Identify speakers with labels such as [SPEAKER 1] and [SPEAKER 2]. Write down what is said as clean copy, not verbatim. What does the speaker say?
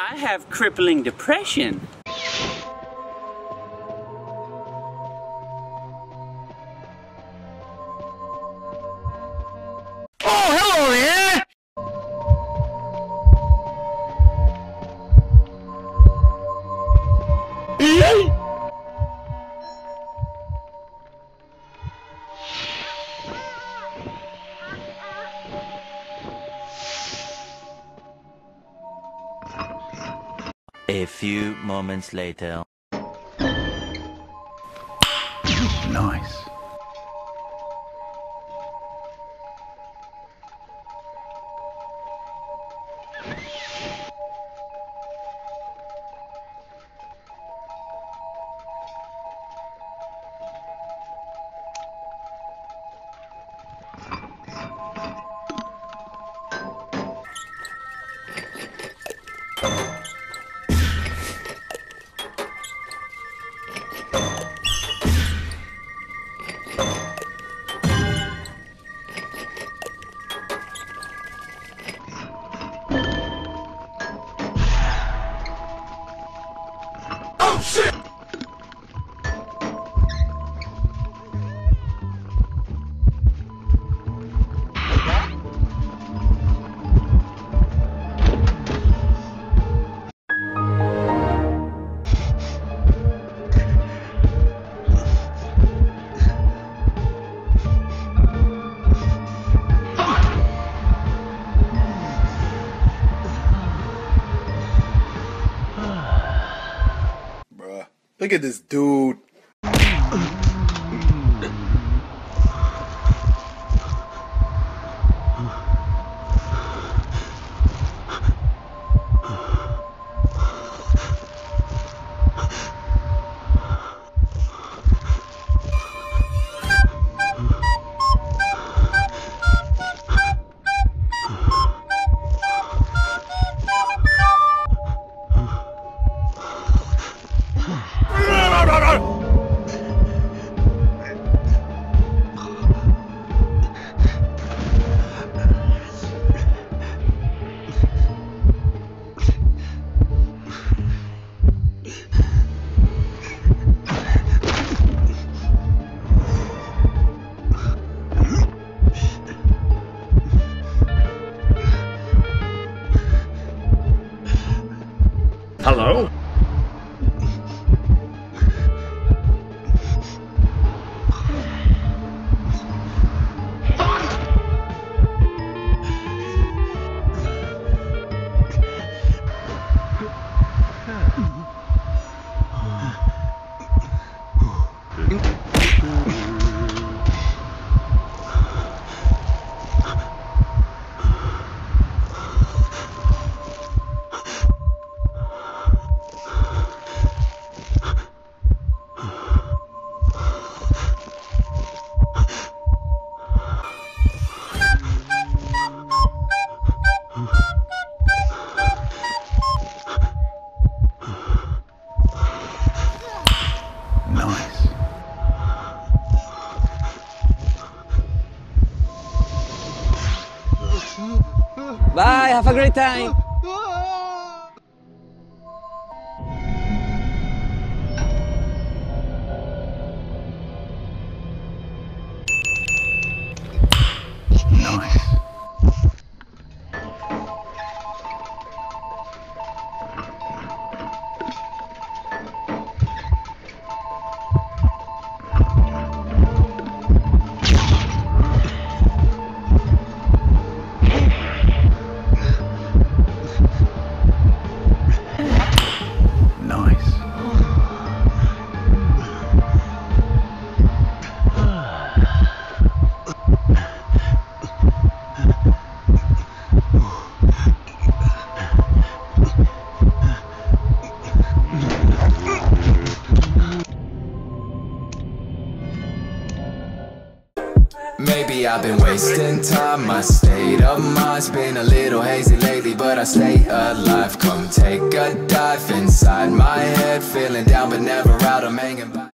[SPEAKER 1] I have crippling depression.
[SPEAKER 2] Oh, hello there!
[SPEAKER 3] A few moments later.
[SPEAKER 2] Nice. Oh shit! Look at this dude.
[SPEAKER 4] Hello?
[SPEAKER 2] Nice.
[SPEAKER 5] Bye, have a great time.
[SPEAKER 2] Nice.
[SPEAKER 6] Maybe I've been wasting time, my state of mind's been a little hazy lately, but I stay alive. Come take a dive inside my head, feeling down but never out, I'm hanging by.